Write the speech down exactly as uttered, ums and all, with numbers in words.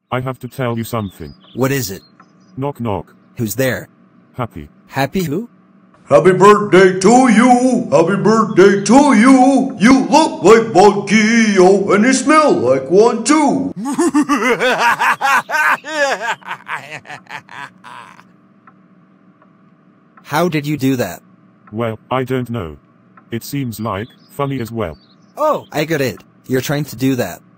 I have to tell you something. What is it? Knock knock. Who's there? Happy. Happy who? Happy birthday to you! Happy birthday to you! You look like Monkey, oh, and you smell like one too! How did you do that? Well, I don't know. It seems like funny as well. Oh, I got it. You're trying to do that.